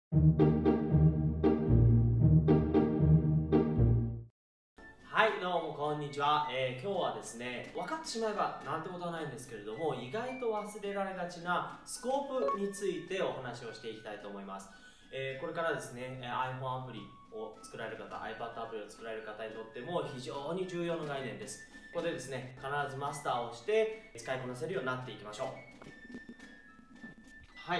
はい、どうもこんにちは。今日はですね、分かってしまえばなんてことはないんですけれども、意外と忘れられがちなスコープについてお話をしていきたいと思います。これからですね、iPhone アプリを作られる方、iPad アプリを作られる方にとっても非常に重要な概念です。ここでですね、必ずマスターをして使いこなせるようになっていきましょう。はい、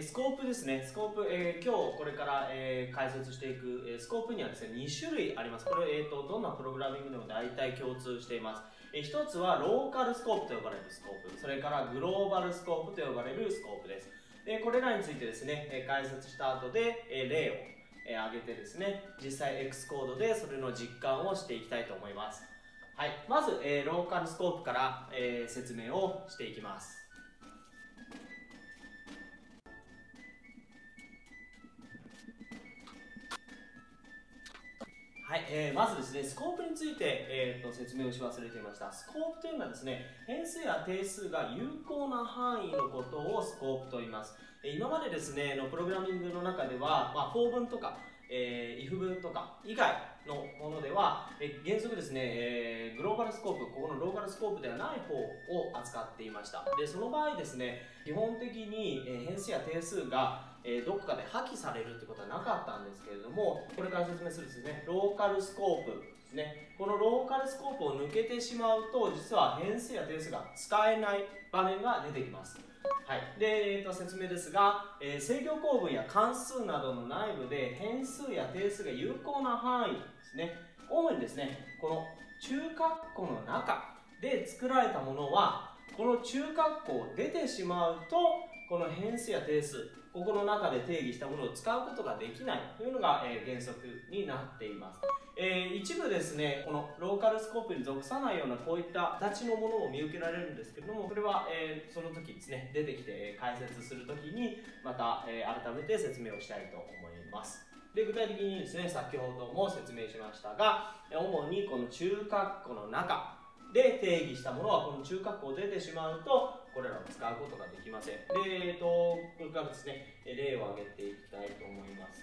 スコープですね。スコープ、今日これから、解説していく、スコープにはですね、2種類あります。これ、どんなプログラミングでも大体共通しています。一つはローカルスコープと呼ばれるスコープ、それからグローバルスコープと呼ばれるスコープです。これらについてですね、解説した後で、例を挙げてですね、実際 X コードでそれの実感をしていきたいと思います。はい、まず、ローカルスコープから、説明をしていきます。はい、まずですね、スコープについて、説明をし忘れていました。スコープというのはですね、変数や定数が有効な範囲のことをスコープと言います。今までですね、プログラミングの中では、for 文とか、if 文とか以外のものでは、原則ですね、グローバルスコープ、ここのローカルスコープではない方を扱っていました。で、その場合ですね、基本的に変数や定数がどこかで破棄されるってことはなかったんですけれども、これから説明するですね、ローカルスコープですね。このローカルスコープを抜けてしまうと、実は変数や定数が使えない場面が出てきます。はい、で、説明ですが、制御構文や関数などの内部で変数や定数が有効な範囲ですね。主にですね、この中括弧の中で作られたものは、この中括弧を出てしまうと、この変数や定数、ここの中で定義したものを使うことができないというのが、原則になっています。一部ですね、このローカルスコープに属さないようなこういった形のものを見受けられるんですけれども、それは、その時ですね、出てきて解説する時にまた、改めて説明をしたいと思います。で、具体的にですね、先ほども説明しましたが、主にこの中括弧の中で定義したものはこの中括弧を出てしまうとこれらを使うことができません。で、これからですね、例を挙げていきたいと思います。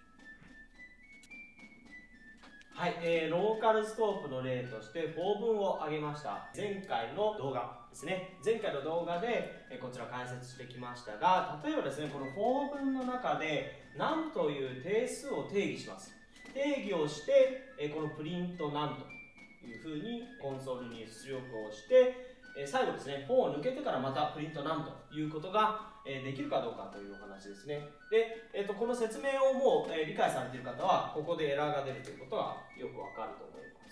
はい、ローカルスコープの例としてfor文を挙げました。前回の動画ですね。前回の動画でこちら解説してきましたが、例えばですね、このfor文の中で num という定数を定義します。定義をして、このプリント num というふうにコンソールに出力をして、最後ですね、for を抜けてからまたプリント num ということができるかどうかというお話ですね。で、この説明をもう理解されている方は、ここでエラーが出るということはよくわかると思います。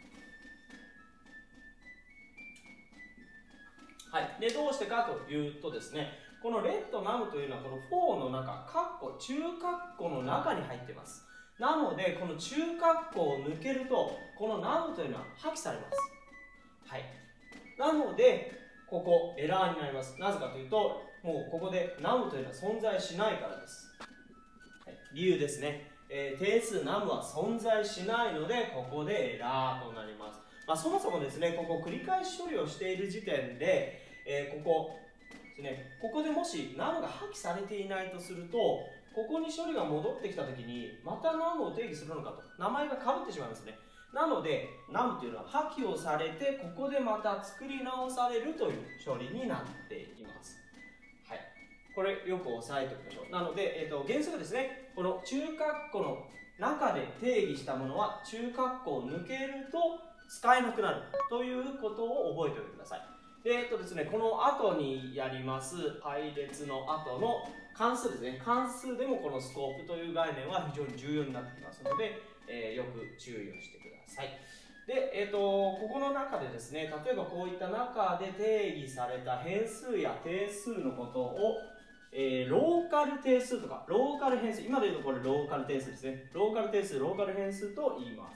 はい。で、どうしてかというとですね、この let num というのはこの for の中、中括弧の中に入っています。なので、この中括弧を抜けると、この num というのは破棄されます。はい。なので、ここエラーになります。なぜかというと、もうここで num というのは存在しないからです。はい、理由ですね。定数 num は存在しないので、ここでエラーとなります。そもそもですね、ここ繰り返し処理をしている時点で、ここですね、ここでもし num が破棄されていないとすると、ここに処理が戻ってきたときに、また num を定義するのかと、名前がかぶってしまいますね。なので、num というのは破棄をされて、ここでまた作り直されるという処理になっています。はい。これよく押さえておきましょう。なので、原則ですね、この中括弧の中で定義したものは中括弧を抜けると使えなくなるということを覚えておいてください。で、ですね、この後にやります配列の後の関数ですね。関数でもこのスコープという概念は非常に重要になってきますので、よく注意をしてください。で、ここの中でですね、例えばこういった中で定義された変数や定数のことをローカル定数とか、ローカル変数、今で言うとこれローカル定数ですね。ローカル定数、ローカル変数と言います。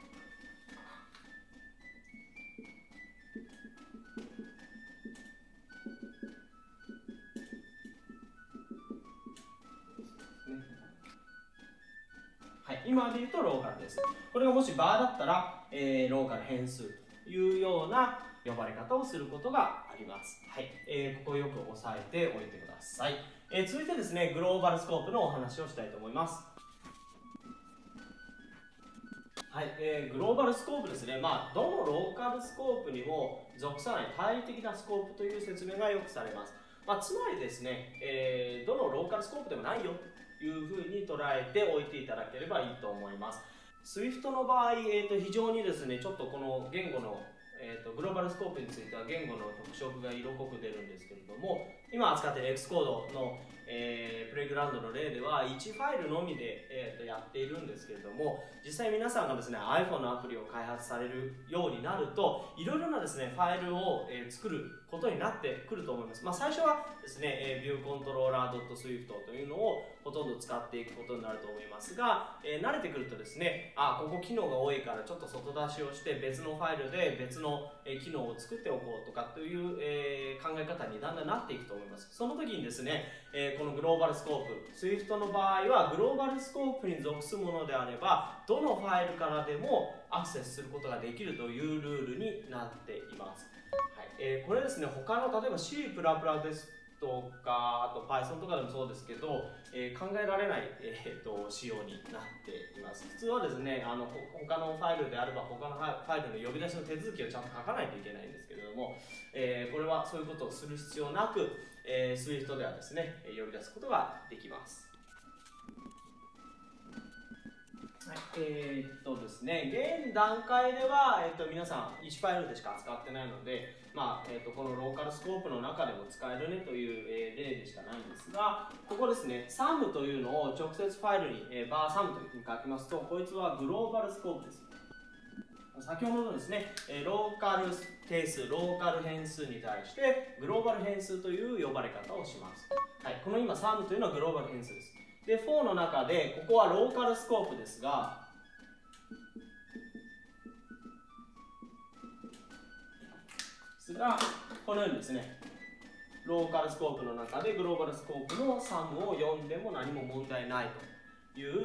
はい、今で言うとローカルです。これがもしバーだったら、ローカル変数というような呼ばれ方をすることがあります。はい、ここをよく押さえておいてください。 続いてですね、グローバルスコープのお話をしたいと思います。はい、グローバルスコープですね、どのローカルスコープにも属さない対比的なスコープという説明がよくされます。つまりですね、どのローカルスコープでもないよというふうに捉えておいていただければいいと思います。SWIFT の場合、非常にですね、ちょっとこの言語のグローバルスコープについては言語の特色が色濃く出るんですけれども、今扱っている X コードの、プレイグラウンドの例では1ファイルのみで、やっているんですけれども、実際皆さんがですね iPhone のアプリを開発されるようになると、いろいろなですねファイルを、作ることになってくると思います。最初はですね、View Controller .swift というのをほとんど使っていくことになると思いますが、慣れてくるとですね、ここ機能が多いからちょっと外出しをして別のファイルで別の機能を作っておこうとかという、考え方にだんだんなっていくと思います。その時にですね、このグローバルスコープ SWIFT の場合はグローバルスコープに属すものであればどのファイルからでもアクセスすることができるというルールになっています。これですね、他の例えば C++ ですとか、あと Python とかでもそうですけど、考えられない、仕様になっています。普通はですね、他のファイルであれば他のファイルの呼び出しの手続きをちゃんと書かないといけないんですけれども、これはそういうことをする必要なく、SWIFT ではですね、呼び出すことができます。ですね、現段階では、皆さん1ファイルでしか扱ってないので、このローカルスコープの中でも使えるねという、例でしかないんですが、ここですね、SUM というのを直接ファイルに、bar_sum というふうに書きますと、こいつはグローバルスコープです。先ほどのですね、ローカル定数、ローカル変数に対してグローバル変数という呼ばれ方をします。この今 SUM というのはグローバル変数です。で、for の中で、ここはローカルスコープですが、このようにですね、ローカルスコープの中でグローバルスコープの SUM を読んでも何も問題ないという、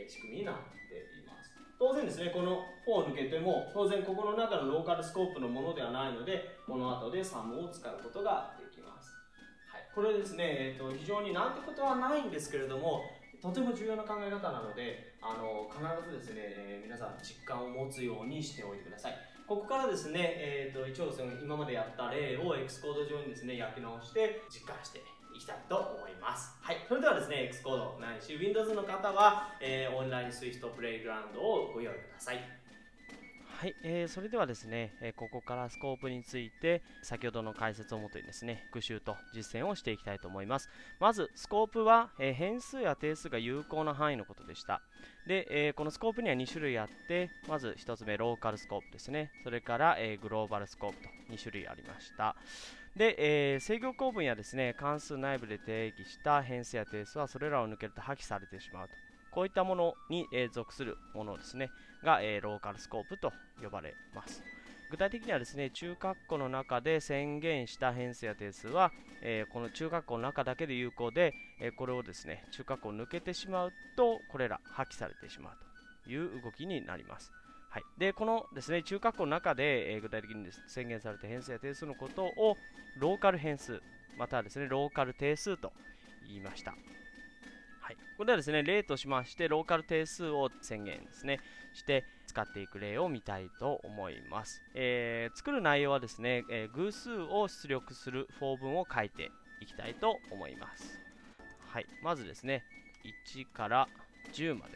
仕組みになっています。当然ですね、このfor を抜けても、当然ここの中のローカルスコープのものではないので、この後で SUM を使うことができます。これですね、非常になんてことはないんですけれども、とても重要な考え方なので、必ずですね、皆さん実感を持つようにしておいてください。ここからですね、一応今までやった例を X コード上にですね、焼き直して実感していきたいと思います。それではですね、X コードないし Windows の方は、オンラインSWIFTプレイグラウンドをご用意ください。 それではですね、ここからスコープについて先ほどの解説をもとにですね、復習と実践をしていきたいと思います。まずスコープは、変数や定数が有効な範囲のことでした。で、このスコープには2種類あって、まず1つ目ローカルスコープですね、それから、グローバルスコープと2種類ありました。で、制御構文やですね、関数内部で定義した変数や定数はそれらを抜けると破棄されてしまうと。こういったものに、属するものですねが、ローカルスコープと呼ばれます。具体的にはですね、中括弧の中で宣言した変数や定数は、この中括弧の中だけで有効で、これをですね、中括弧を抜けてしまうと、これら破棄されてしまうという動きになります。で、このですね、中括弧の中で、具体的に宣言された変数や定数のことをローカル変数、またはですね、ローカル定数と言いました。ここではですね、例としまして、ローカル定数を宣言ですね、して使っていく例を見たいと思います。作る内容はですね、偶数を出力するfor文を書いていきたいと思います。まずですね、1から10まで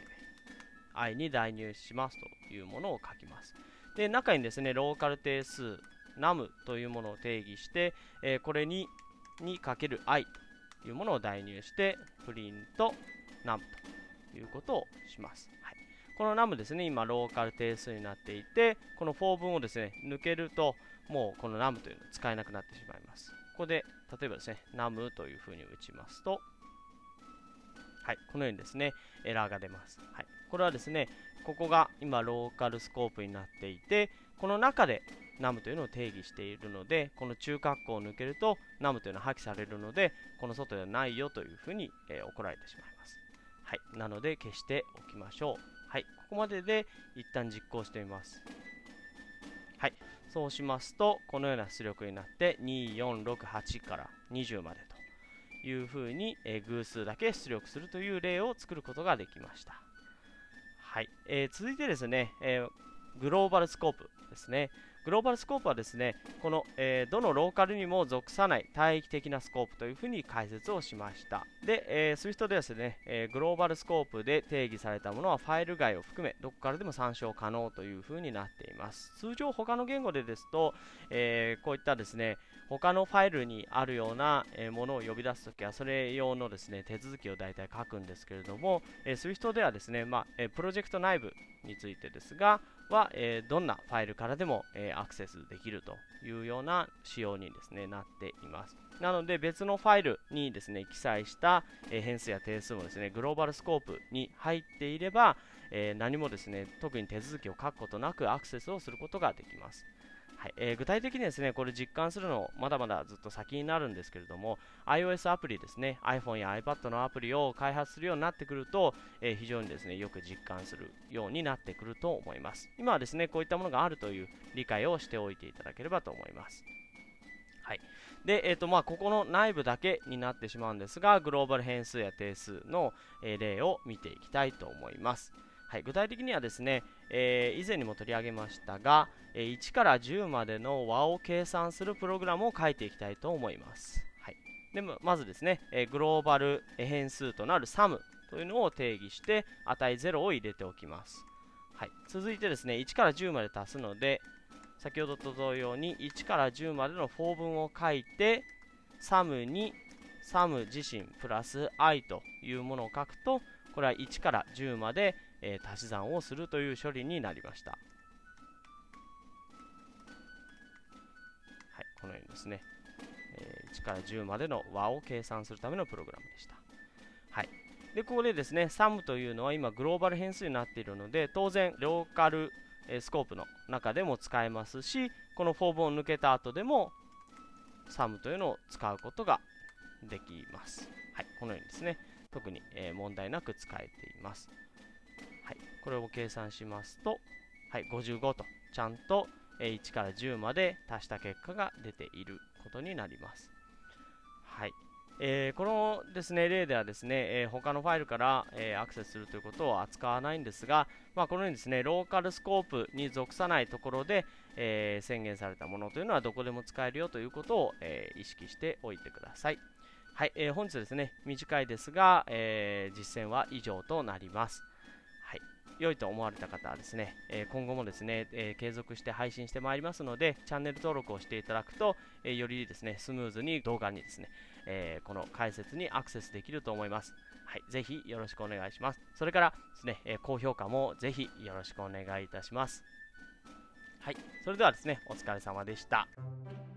i に代入しますというものを書きます。で、中にですね、ローカル定数 num というものを定義して、これにかける iというものを代入してプリント num ということをします。この num ですね、今ローカル定数になっていて、この for 文をですね、抜けるともうこの num というのを使えなくなってしまいます。ここで例えばですね、num というふうに打ちますと、このようにですね、エラーが出ます。これはですね、ここが今ローカルスコープになっていて、この中でnum というのを定義しているので、この中括弧を抜けると num というのは破棄されるので、この外ではないよというふうに、怒られてしまいます。なので消しておきましょう。ここまでで一旦実行してみます。そうしますと、このような出力になって2468から20までいうふうに、偶数だけ出力するという例を作ることができました。はい、続いてですね、グローバルスコープですね。グローバルスコープはですね、この、どのローカルにも属さない帯域的なスコープというふうに解説をしました。で、Swift でですね、グローバルスコープで定義されたものはファイル外を含めどこからでも参照可能というふうになっています。通常他の言語でですと、こういったですね、他のファイルにあるようなものを呼び出すときはそれ用のですね手続きを大体書くんですけれども、Swift ではですね、プロジェクト内部についてですがどんなファイルからでもアクセスできるというような仕様にですねなっています。なので別のファイルにですね記載した変数や定数もですねグローバルスコープに入っていれば何もですね特に手続きを書くことなくアクセスをすることができます。はい、具体的にですねこれ実感するのまだまだずっと先になるんですけれども iOS アプリですね iPhone や iPad のアプリを開発するようになってくると、非常にですねよく実感するようになってくると思います。今はですねこういったものがあるという理解をしておいていただければと思います。はい、で、ここの内部だけになってしまうんですがグローバル変数や定数の、例を見ていきたいと思います。はい、具体的にはですね、以前にも取り上げましたが、1から10までの和を計算するプログラムを書いていきたいと思います。はい、でまずですね、グローバル変数となる sum というのを定義して値0を入れておきます。はい、続いてですね1から10まで足すので先ほどと同様に1から10までのfor文を書いて sum に sum 自身プラス i というものを書くとこれは1から10まで足し算をするという処理になりました。はい、このようにですね、1から10までの和を計算するためのプログラムでした。はい、でここでですね sum というのは今グローバル変数になっているので当然ローカルスコープの中でも使えますしこのfor文を抜けた後でも sum というのを使うことができます。はい、このようにですね特に問題なく使えています。はい、これを計算しますと、はい、55とちゃんと1から10まで足した結果が出ていることになります。はい、このですね例ではですね、他のファイルから、アクセスするということを扱わないんですが、このようにですねローカルスコープに属さないところで、宣言されたものというのはどこでも使えるよということを、意識しておいてください。はい、本日ですね短いですが、実践は以上となります。はい、良いと思われた方はですね、今後もですね、継続して配信してまいりますのでチャンネル登録をしていただくと、よりですねスムーズに動画にですね、この解説にアクセスできると思います。はい、ぜひよろしくお願いします。それからですね、高評価もぜひよろしくお願いいたします。はい、それではですねお疲れ様でした。